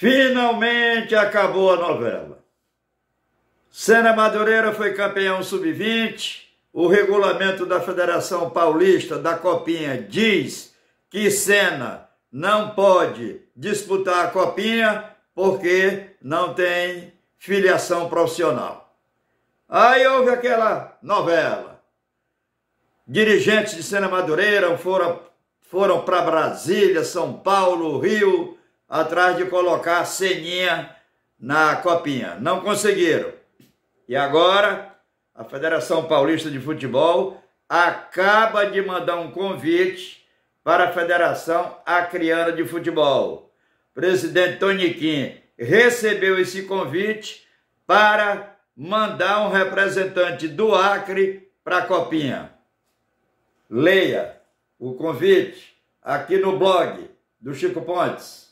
Finalmente acabou a novela. Sena Madureira foi campeão sub-20. O regulamento da Federação Paulista da Copinha diz que Sena não pode disputar a Copinha porque não tem filiação profissional. Aí houve aquela novela. Dirigentes de Sena Madureira foram para Brasília, São Paulo, Rio, atrás de colocar Seninha na Copinha. Não conseguiram. E agora, a Federação Paulista de Futebol acaba de mandar um convite para a Federação Acreana de Futebol. O presidente Toniquim recebeu esse convite para mandar um representante do Acre para a Copinha. Leia o convite aqui no blog do Chico Pontes.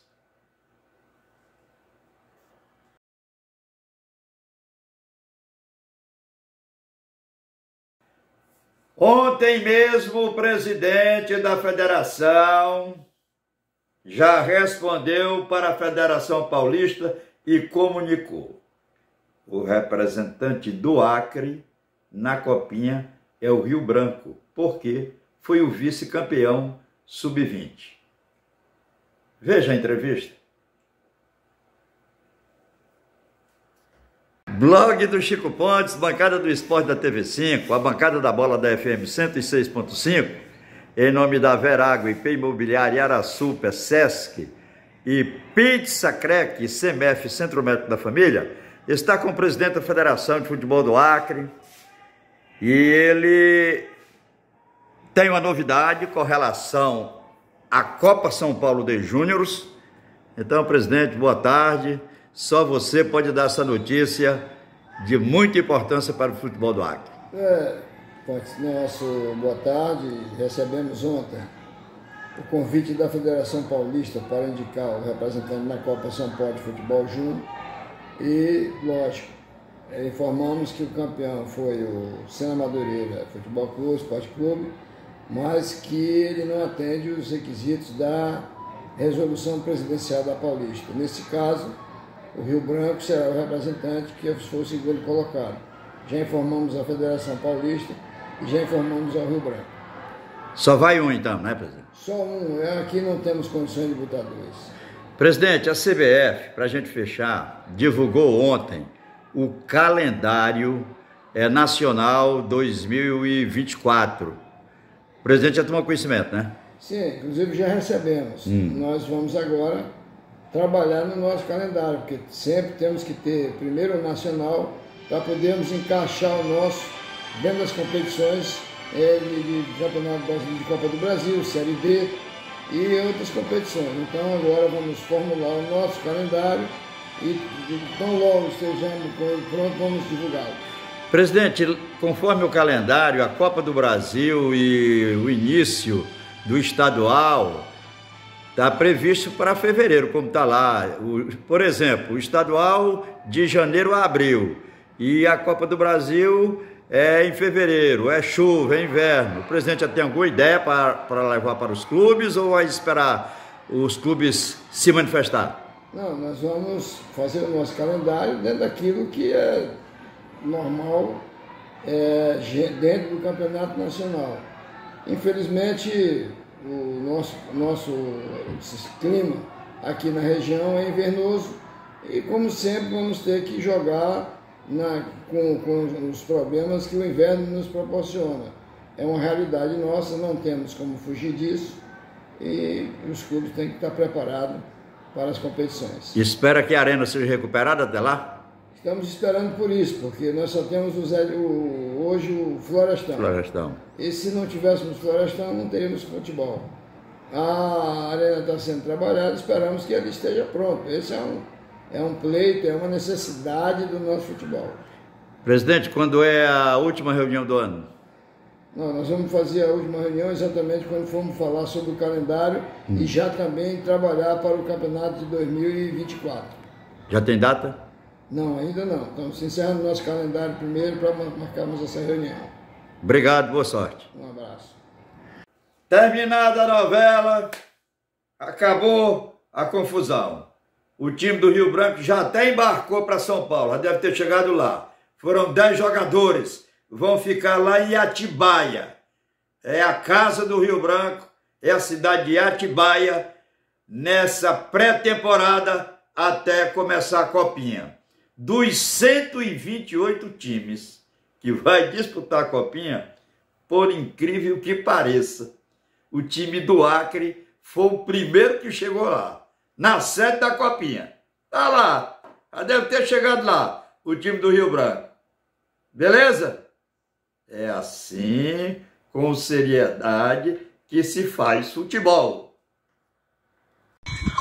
Ontem mesmo o presidente da federação já respondeu para a Federação Paulista e comunicou. O representante do Acre na Copinha é o Rio Branco, porque foi o vice-campeão sub-20. Veja a entrevista. Blog do Chico Pontes, bancada do esporte da TV5, a bancada da bola da FM 106.5, em nome da Veragua, IP Imobiliária, Araçupa, Sesc e Pizza Crec, CMF, Centro Médico da Família, está com o presidente da Federação de Futebol do Acre e ele tem uma novidade com relação à Copa São Paulo de Júniores. Então, presidente, boa tarde. Só você pode dar essa notícia de muita importância para o futebol do Acre. Boa tarde. Recebemos ontem o convite da Federação Paulista para indicar o representante na Copa São Paulo de Futebol Júnior e, lógico, informamos que o campeão foi o Sena Madureira Futebol Clube, Esporte Clube, mas que ele não atende os requisitos da resolução presidencial da Paulista. Nesse caso, o Rio Branco será o representante que for o segundo colocado. Já informamos a Federação Paulista e já informamos ao Rio Branco. Só vai um então, né, presidente? Só um. Aqui não temos condições de botar dois. Presidente, a CBF, para a gente fechar, divulgou ontem o calendário nacional 2024. O presidente já tomou conhecimento, né? Sim, inclusive já recebemos. Nós vamos agora trabalhar no nosso calendário, porque sempre temos que ter primeiro o nacional para podermos encaixar o nosso dentro das competições de Campeonato Brasileiro de Copa do Brasil, Série D e outras competições. Então agora vamos formular o nosso calendário e tão logo estejamos com ele pronto, vamos divulgá-lo. Presidente, conforme o calendário, a Copa do Brasil e o início do estadual está previsto para fevereiro, como está lá. Por exemplo, o estadual de janeiro a abril e a Copa do Brasil é em fevereiro, é chuva, é inverno. O presidente já tem alguma ideia para levar para os clubes ou vai esperar os clubes se manifestar? Não, nós vamos fazer o nosso calendário dentro daquilo que é normal dentro do Campeonato Nacional. Infelizmente, o nosso clima aqui na região é invernoso e, como sempre, vamos ter que jogar com os problemas que o inverno nos proporciona. É uma realidade nossa, não temos como fugir disso e os clubes têm que estar preparados para as competições. Espera que a arena seja recuperada até lá? Estamos esperando por isso, porque nós só temos hoje o Florestão. E se não tivéssemos Florestão, não teríamos futebol. A arena está sendo trabalhada, esperamos que ele esteja pronto. Esse é um pleito, é uma necessidade do nosso futebol. Presidente, quando é a última reunião do ano? Não, nós vamos fazer a última reunião exatamente quando formos falar sobre o calendário e já também trabalhar para o campeonato de 2024. Já tem data? Não, ainda não. Estamos encerrando o nosso calendário primeiro para marcarmos essa reunião. Obrigado, boa sorte. Um abraço. Terminada a novela, acabou a confusão. O time do Rio Branco já até embarcou para São Paulo, já deve ter chegado lá. Foram 10 jogadores, vão ficar lá em Atibaia. É a casa do Rio Branco, é a cidade de Atibaia, nessa pré-temporada até começar a Copinha. Dos 128 times que vai disputar a Copinha, por incrível que pareça, o time do Acre foi o primeiro que chegou lá, na sede da Copinha. Tá lá, já deve ter chegado lá, o time do Rio Branco. Beleza? É assim, com seriedade, que se faz futebol.